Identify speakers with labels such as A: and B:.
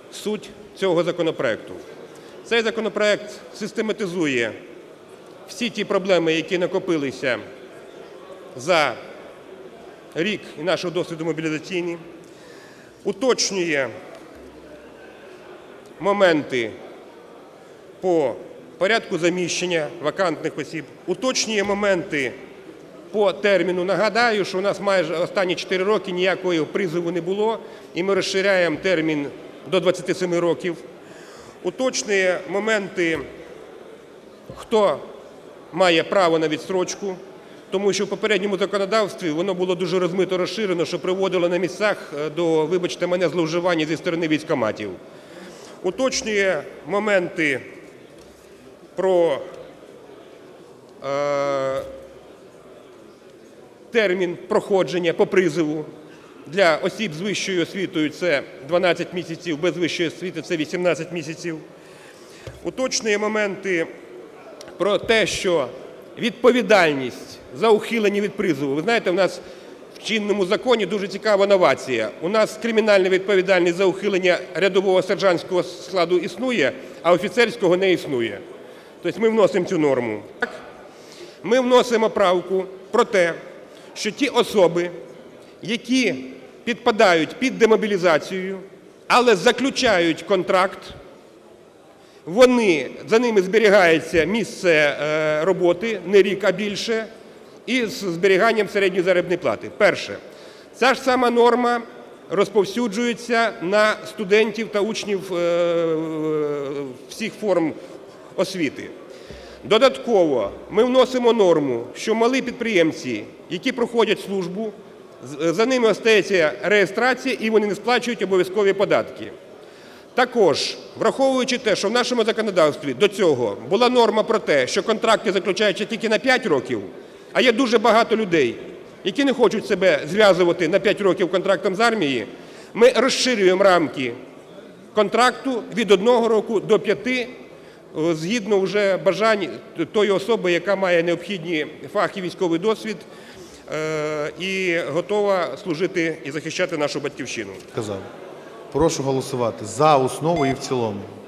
A: суть цього законопроекту. Цей законопроект систематизує всі ті проблеми, які накопилися за рік нашого досвіду мобілізаційного, уточнює моменти по порядку заміщення вакантних осіб, уточнює моменти по терміну. Нагадаю, що у нас майже останні 4 роки ніякого призову не було, і ми розширяємо термін до 27 років. Уточнює моменти, хто має право на відстрочку, тому що в попередньому законодавстві воно було дуже розмито, розширено, що приводило на місцях до, вибачте мене, зловживання зі сторони військкоматів. Уточнює моменти про термін проходження по призову. Для осіб з вищою освітою це 12 місяців, без вищої освіти це 18 місяців. Уточнює моменти про те, що відповідальність за ухилення від призову. Ви знаєте, у нас в чинному законі дуже цікава новація. У нас кримінальна відповідальність за ухилення рядового сержантського складу існує, а офіцерського не існує. Тобто ми вносимо цю норму. Ми вносимо правку про те, що ті особи, які підпадають під демобілізацію, але заключають контракт, за ними зберігається місце роботи, не рік, а більше, і з зберіганням середньої заробітної плати. Перше. Ця ж сама норма розповсюджується на студентів та учнів всіх форм освіти. Додатково ми вносимо норму, що малі підприємці, які проходять службу, за ними остається реєстрація і вони не сплачують обов'язкові податки. Також, враховуючи те, що в нашому законодавстві до цього була норма про те, що контракти заключаються тільки на 5 років, а є дуже багато людей, які не хочуть себе зв'язувати на 5 років контрактом з армії, ми розширюємо рамки контракту від 1 року до 5, згідно вже бажань тої особи, яка має необхідні фах і військовий досвід і готова служити і захищати нашу батьківщину.
B: Прошу голосувати за основу і в цілому.